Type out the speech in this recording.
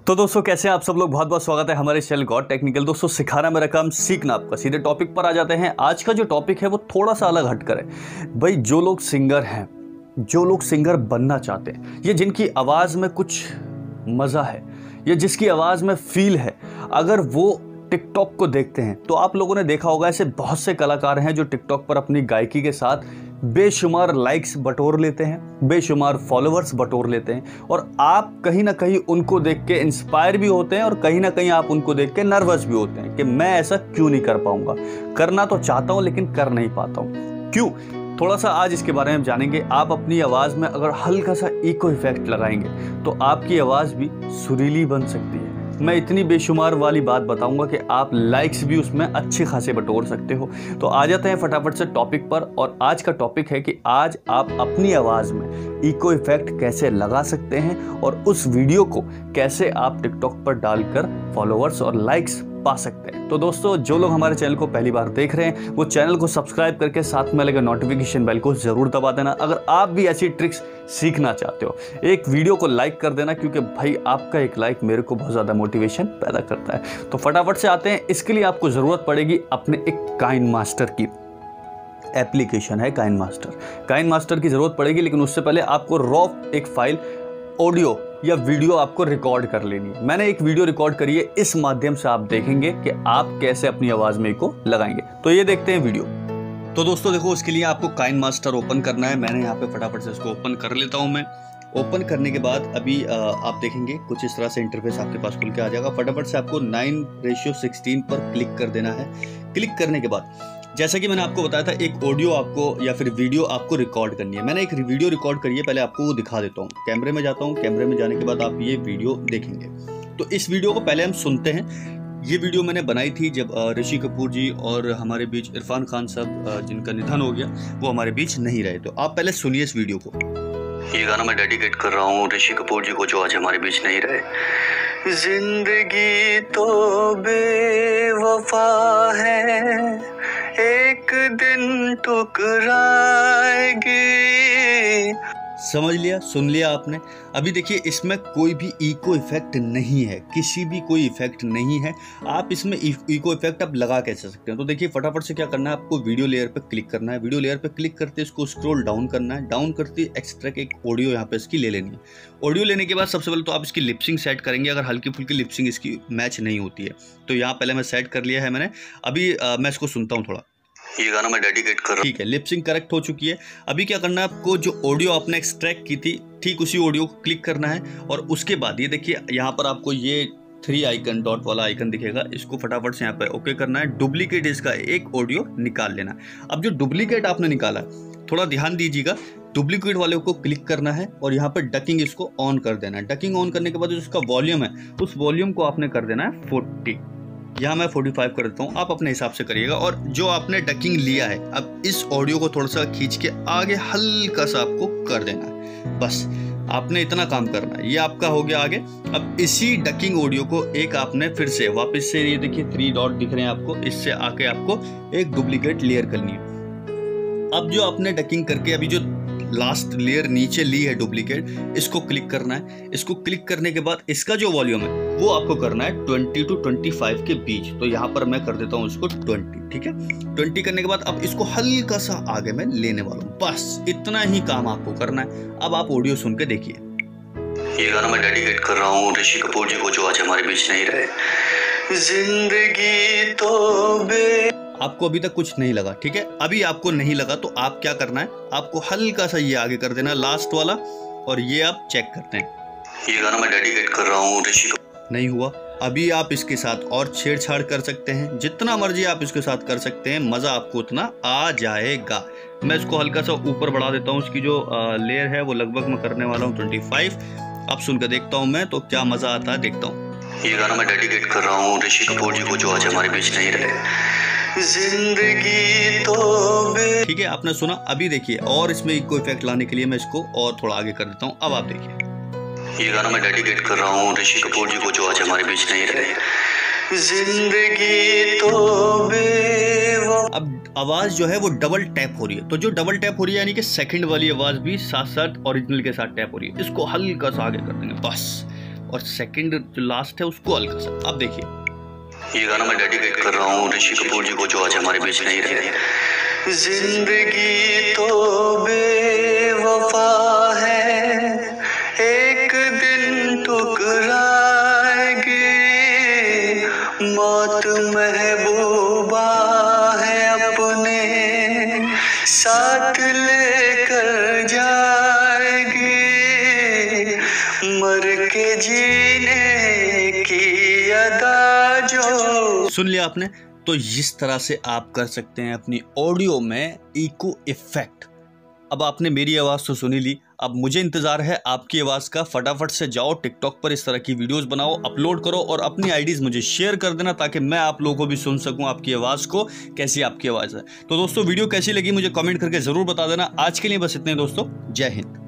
तो दोस्तों कैसे हैं आप सब लोग। बहुत बहुत स्वागत है हमारे चैनल गॉड टेक्निकल। दोस्तों सिखाना मेरा काम, सीखना आपका। सीधे टॉपिक पर आ जाते हैं। आज का जो टॉपिक है वो थोड़ा सा अलग हटकर है। भाई जो लोग सिंगर हैं, जो लोग सिंगर बनना चाहते हैं, ये जिनकी आवाज़ में कुछ मज़ा है, ये जिसकी आवाज़ में फील है, अगर वो टिकटॉक को देखते हैं तो आप लोगों ने देखा होगा ऐसे बहुत से कलाकार हैं जो टिकटॉक पर अपनी गायकी के साथ बेशुमार लाइक्स बटोर लेते हैं, बेशुमार फॉलोअर्स बटोर लेते हैं, और आप कहीं ना कहीं उनको देख के इंस्पायर भी होते हैं और कहीं ना कहीं आप उनको देख के नर्वस भी होते हैं कि मैं ऐसा क्यों नहीं कर पाऊंगा। करना तो चाहता हूं लेकिन कर नहीं पाता हूं, क्यों? थोड़ा सा आज इसके बारे में जानेंगे। आप अपनी आवाज़ में अगर हल्का सा इको इफेक्ट लगाएंगे तो आपकी आवाज़ भी सुरीली बन सकती है। मैं इतनी बेशुमार वाली बात बताऊंगा कि आप लाइक्स भी उसमें अच्छे खासे बटोर सकते हो। तो आ जाते हैं फटाफट से टॉपिक पर। और आज का टॉपिक है कि आज आप अपनी आवाज़ में इको इफेक्ट कैसे लगा सकते हैं और उस वीडियो को कैसे आप टिकटॉक पर डालकर फॉलोअर्स और लाइक्स पा सकते हैं। तो दोस्तों जो लोग हमारे चैनल को पहली बार देख रहे हैं वो चैनल को सब्सक्राइब करके साथ में लगे नोटिफिकेशन बेल को जरूर दबा देना। अगर आप भी ऐसी ट्रिक्स सीखना चाहते हो, एक वीडियो को लाइक कर देना, क्योंकि भाई आपका एक लाइक मेरे को बहुत ज़्यादा मोटिवेशन पैदा करता है। तो फटाफट से आते हैं। इसके लिए आपको ज़रूरत पड़ेगी अपने एक काइन मास्टर की। एप्लीकेशन है काइन मास्टर की ज़रूरत पड़ेगी, लेकिन उससे पहले आपको रॉ एक फाइल ऑडियो या वीडियो आपको रिकॉर्ड कर लेनी है। मैंने एक वीडियो रिकॉर्ड करी है, इस माध्यम से आप देखेंगे कि आप कैसे अपनी आवाज़ में इको लगाएंगे। तो ये देखते हैं वीडियो। तो दोस्तों देखो, उसके लिए आपको काइन मास्टर ओपन करना है। मैंने यहाँ पे फटाफट से इसको ओपन कर लेता हूँ। मैं ओपन करने के बाद अभी आप देखेंगे कुछ इस तरह से इंटरफेस आपके पास खुल के आ जाएगा। फटाफट से आपको 9:16 पर क्लिक कर देना है। क्लिक करने के बाद जैसा कि मैंने आपको बताया था, एक ऑडियो आपको या फिर वीडियो आपको रिकॉर्ड करनी है। मैंने एक वीडियो रिकॉर्ड करी है, पहले आपको वो दिखा देता हूँ। कैमरे में जाता हूँ, कैमरे में जाने के बाद आप ये वीडियो देखेंगे। तो इस वीडियो को पहले हम सुनते हैं। ये वीडियो मैंने बनाई थी जब ऋषि कपूर जी और हमारे बीच इरफान खान साहब जिनका निधन हो गया, वो हमारे बीच नहीं रहे। तो आप पहले सुनिए इस वीडियो को। ये गाना मैं डेडिकेट कर रहा हूँ ऋषि कपूर जी को जो आज हमारे बीच नहीं रहे। जिंदगी तो बेवफा है, एक दिन टुकराएगी। समझ लिया, सुन लिया आपने। अभी देखिए इसमें कोई भी इको इफेक्ट नहीं है, किसी भी कोई इफेक्ट नहीं है। आप इसमें इको इफेक्ट आप लगा कैसे सकते हैं? तो देखिए फटाफट से क्या करना है, आपको वीडियो लेयर पे क्लिक करना है। वीडियो लेयर पे क्लिक करते इसको स्क्रॉल डाउन करना है। डाउन करते एक्स्ट्रा एक ऑडियो यहाँ पे इसकी ले लेनी है। ऑडियो लेने के बाद सबसे पहले तो आप इसकी लिपसिंग सेट करेंगे। अगर हल्की फुल्की लिपसिंग इसकी मैच नहीं होती है तो यहाँ पहले मैं सेट कर लिया है मैंने। अभी मैं इसको सुनता हूँ थोड़ा। ये गाना मैं डेडिकेट कर रहा हूँ। ठीक है, लिपसिंग करेक्ट हो चुकी है। अभी क्या करना है, आपको जो ऑडियो आपने एक्सट्रैक्ट की थी, ठीक उसी ऑडियो को क्लिक करना है। और उसके बाद ये देखिए यहाँ पर आपको ये 3 आइकन, डॉट वाला आइकन दिखेगा। इसको फटाफट से यहाँ पे ओके करना है। डुप्लीकेट इसका एक ऑडियो निकाल लेना है। अब जो डुप्लीकेट आपने निकाला, थोड़ा ध्यान दीजिएगा, डुप्लीकेट वाले को क्लिक करना है और यहाँ पर डकिंग इसको ऑन कर देना है। डकिंग ऑन करने के बाद जो इसका वॉल्यूम है, उस वॉल्यूम को आपने कर देना है 40। यहाँ मैं 45 कर देता हूँ, आप अपने हिसाब से करिएगा। और जो आपने डकिंग लिया है, अब इस ऑडियो को थोड़ा सा खींच के आगे हल्का सा आपको कर देना है। बस आपने इतना काम करना है। ये आपका हो गया आगे। अब इसी डकिंग ऑडियो को एक आपने फिर से वापस से, ये देखिए 3 डॉट दिख रहे हैं आपको, इससे आके आपको एक डुप्लीकेट लेयर करनी है। अब जो आपने डकिंग करके अभी जो लास्ट लेयर नीचे ली है डुप्लीकेट, इसको क्लिक करना है। इसको क्लिक करने के बाद इसका जो वॉल्यूम है वो आपको करना है 20 to 25 के बीच। तो यहाँ पर मैं कर देता हूँ इसको 20। ठीक है, 20 करने के बाद अब इसको हल्का सा आगे मैं लेने वाला हूँ। बस इतना ही काम आपको करना है। अब आप ऑडियो सुन के देखिए। ये गाना मैं डेडिकेट कर रहा हूँ ऋषि कपूर जी को जो आज हमारे बीच नहीं रहे। जिंदगी तो आपको अभी तक कुछ नहीं लगा, ठीक है? अभी आपको नहीं लगा तो आप क्या करना है, आपको हल्का सा ये आगे कर देना, लास्ट वाला, और ये आप चेक करते हैं। ये गाना मैं डेडिकेट कर रहा हूँ ऋषि को। नहीं हुआ। अभी आप इसके साथ और छेड़छाड़ कर सकते हैं, जितना मर्जी आप इसके साथ कर सकते हैं, मज़ा आपको उतना आ जाएगा। मैं इसको हल्का सा ऊपर बढ़ा देता हूँ। इसकी जो लेयर है वो लगभग मैं करने वाला हूँ 25। अब सुनकर देखता हूँ मैं तो क्या मज़ा आता है, देखता हूँ। ये गाना मैं डेडिकेट कर रहा हूँ ऋषि कपूर जी को जो आज हमारे बीच नहीं रहे। जिंदगी तो ठीक है, आपने सुना। अभी देखिए और इसमें इको इफेक्ट लाने के लिए मैं इसको और थोड़ा आगे कर देता हूँ। अब आप देखिए। ये गाना मैं डेडिकेट कर रहा हूँ ऋषि कपूर जी को जो आज हमारे बीच नहीं रहे। जिंदगी तो अब आवाज जो है वो डबल टैप हो रही है। तो जो डबल टैप हो रही है यानी कि सेकंड वाली आवाज भी साथ साथ ओरिजिनल के साथ टैप हो रही है। इसको हल्का सा आगे कर देंगे बस। और सेकंड जो लास्ट है उसको हल्का सा। आप देखिए, ये गाना मैं डेडिकेट कर रहा हूँ ऋषि कपूर जी को जो आज हमारे बीच नहीं रहे। जिंदगी तो बेवफा है, एक दिन ठुकराएगी, मौत महबूबा है अपने साथ लेकर जाएगी, मर के जीने की अदा जो। सुन लिया आपने? तो इस तरह से आप कर सकते हैं अपनी ऑडियो में इको इफेक्ट। अब आपने मेरी आवाज़ तो सुनी ली, अब मुझे इंतज़ार है आपकी आवाज़ का। फटाफट से जाओ टिकटॉक पर इस तरह की वीडियोस बनाओ, अपलोड करो और अपनी आईडीज़ मुझे शेयर कर देना ताकि मैं आप लोगों को भी सुन सकूं आपकी आवाज़ को, कैसी आपकी आवाज़ है। तो दोस्तों वीडियो कैसी लगी मुझे कमेंट करके ज़रूर बता देना। आज के लिए बस इतने दोस्तों, जय हिंद।